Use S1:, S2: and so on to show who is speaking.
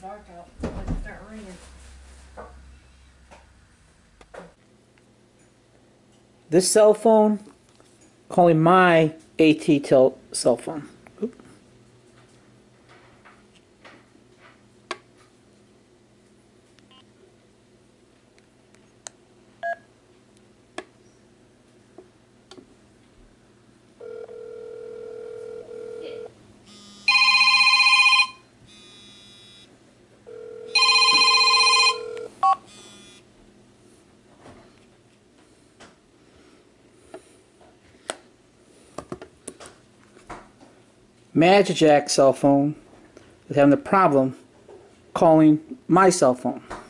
S1: dark out. It's about to start raining.
S2: This cell phone calling my AT cell phone. Oop. Magic Jack cell phone is having a problem calling my cell phone.